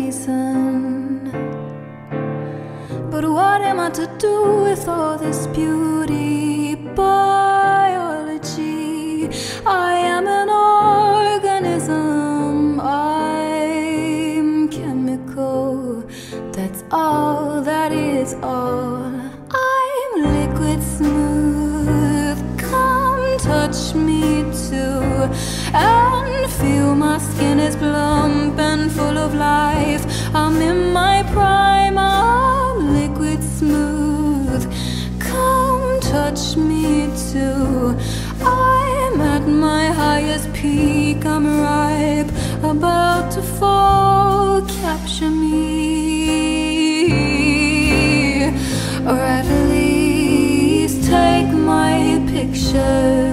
reason. But what am I to do with all this beauty? Biology, I am an organism. I'm chemical, that's all, that is all. I'm liquid smooth, come touch me too, and feel my skin is plump and full of life. I'm in my prime, I'm liquid smooth, come touch me too. I'm at my highest peak, I'm ripe, about to fall. Capture me, or at least take my picture.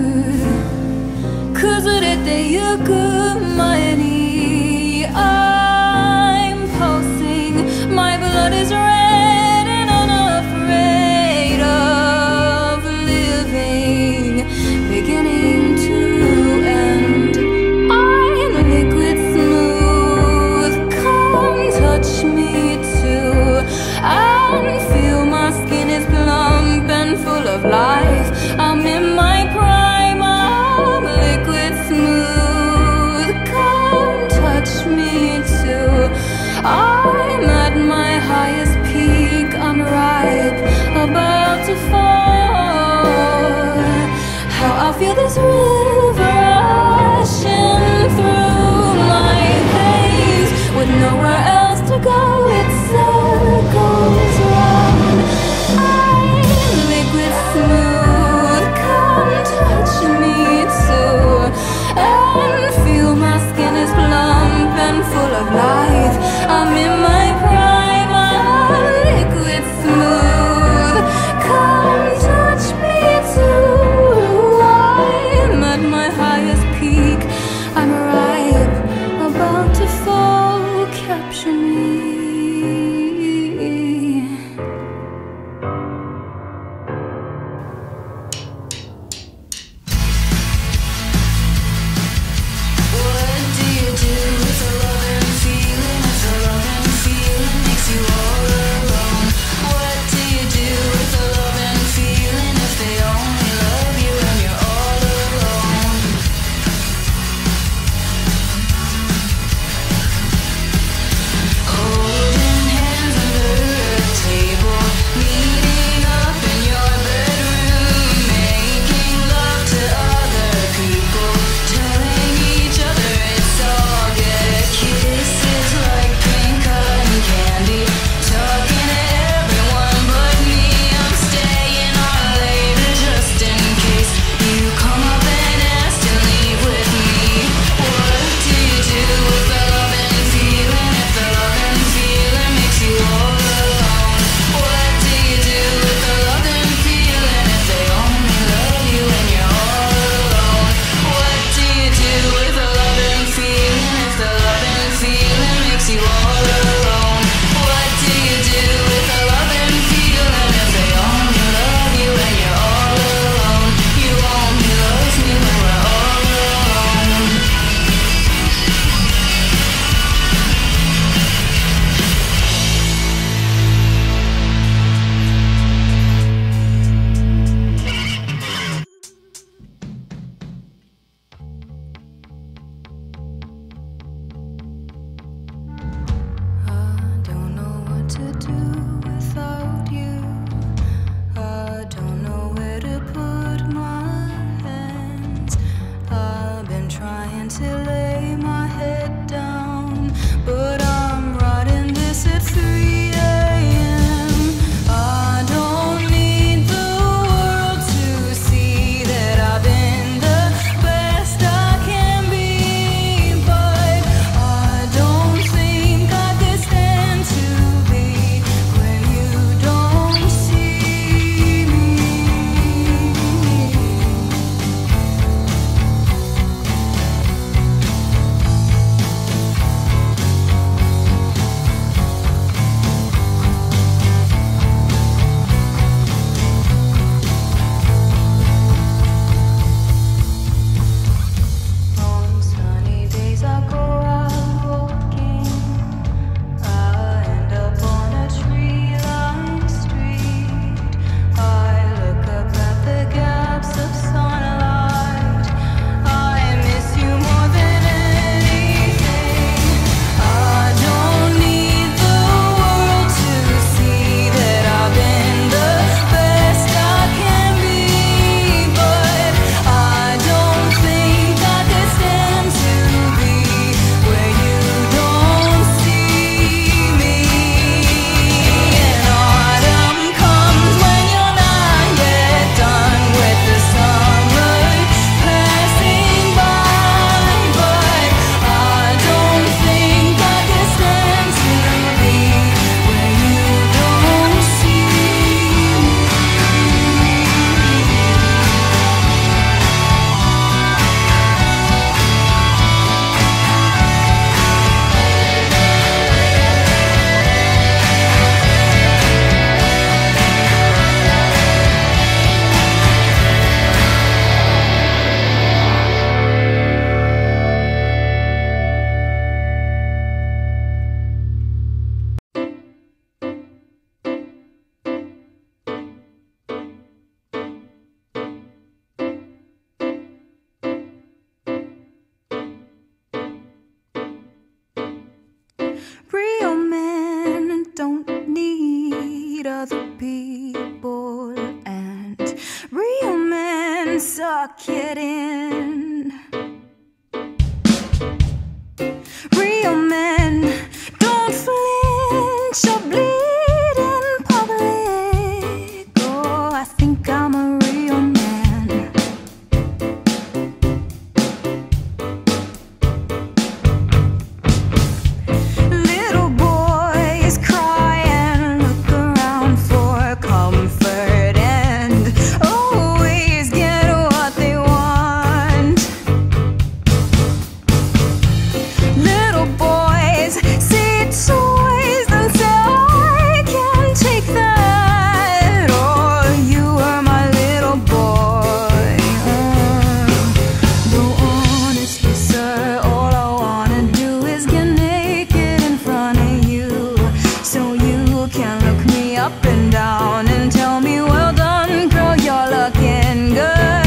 'Cause you could money, I'm pulsing, my blood is red and unafraid of living, beginning to end. I'm liquid smooth, come touch me too, and feel my skin is plump and full of life. I'm in my prime, I'm liquid smooth, come touch me too. I'm at my highest peak, I'm ripe, about to fall. How I feel this river rushing through my veins, with nowhere else to go, it circles round. I'm liquid smooth, come touch me too, and feel my skin is plump and full of life. I'm in my prime, I'm liquid smooth, come touch me too. I'm lock it in. Real men don't flinch or bleed in public. Oh, I think I'm a real man. Little boys cry and look around for comfort and always get what they want. Little boys see toys and say, I can't take that. Oh, you are my little boy. Though honestly, sir, all I wanna do is get naked in front of you, so you can look me up and down and tell me, well done, girl, you're looking good.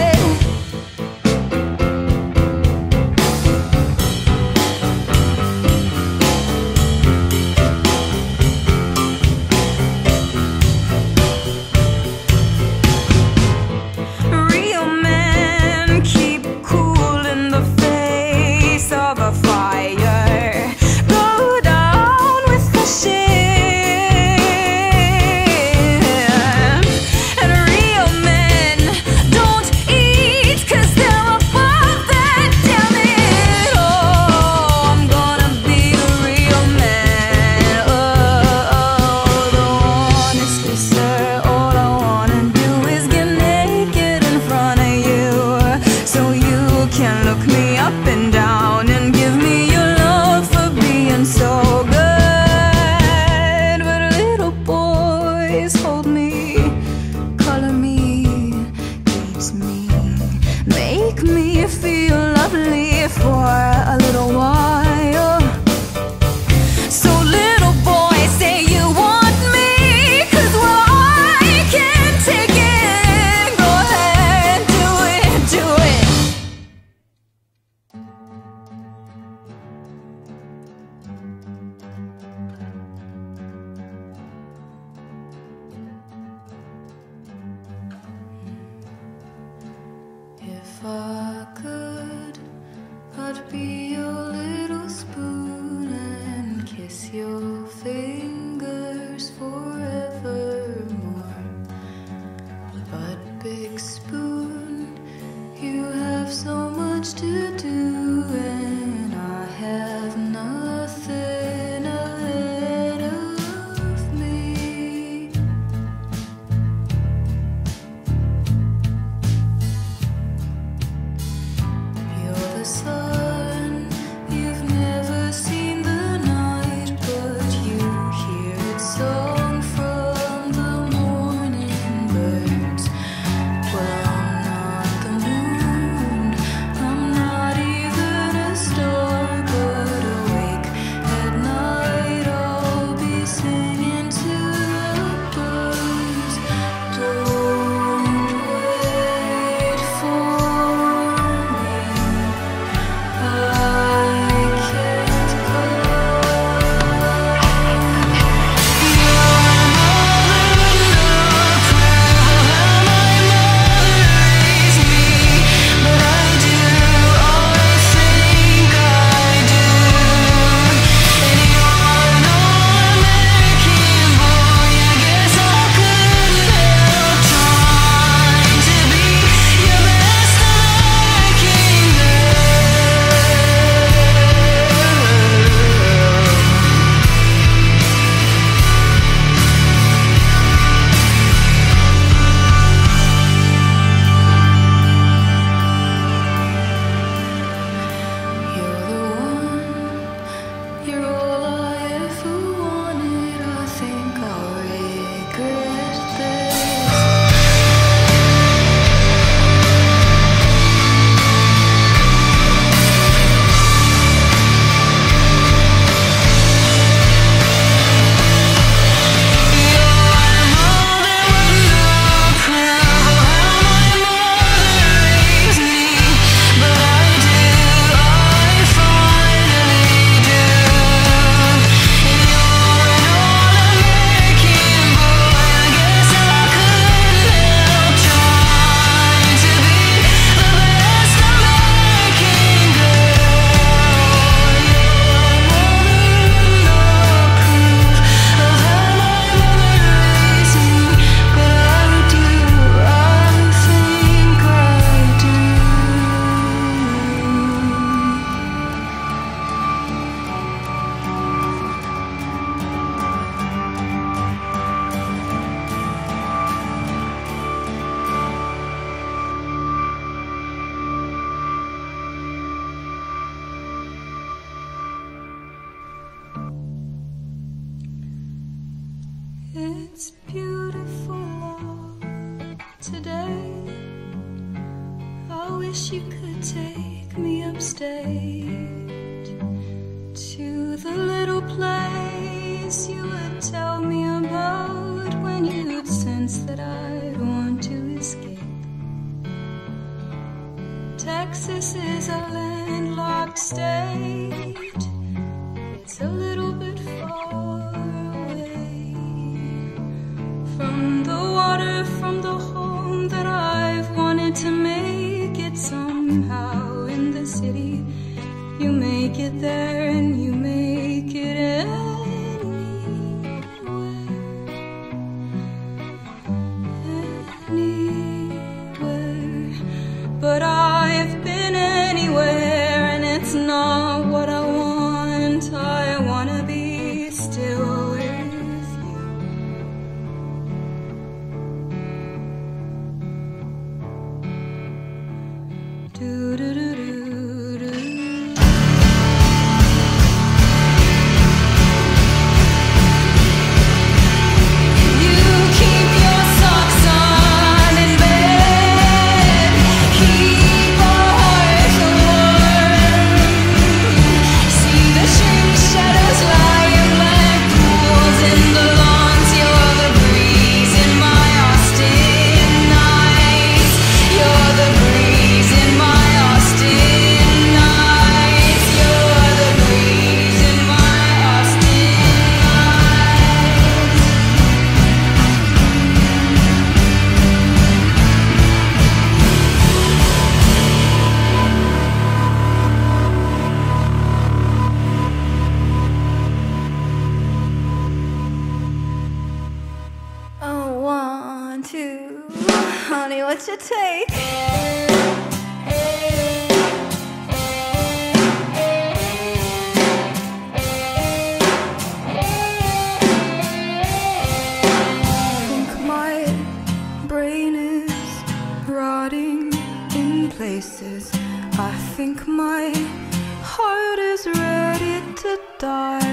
Real men keep cool in the face of a fire. Go down with the ship. And real men don't eat 'cause they're above that. Damn it, oh, I'm gonna be a real man. Oh, though honestly, sir, all I wanna do is get naked in front of you, so you can look me up and down and give me your love for being so good. But little boys hold me, color me, teach me, make me feel lovely for a little while. So little boys, say you want me, 'cause well, I can't take it. Go ahead, do it, do it. If I could, I'd be your little spoon and kiss your fingers forevermore. But big spoon, you have so much to do, and I have nothing ahead of me. It's beautiful out today. I wish you could take me upstate to the little place you would tell me about when you'd sense that I'd want to escape. Texas is a landlocked state. It's a little bit far away from the water, from the home that I've wanted to make it somehow in the city. You make it there and you make it anywhere. But I've been anywhere and it's not what I want. I wanna be still with you. Do do do do do. Honey, what's your take? I think my brain is rotting in places. I think my heart is ready to die.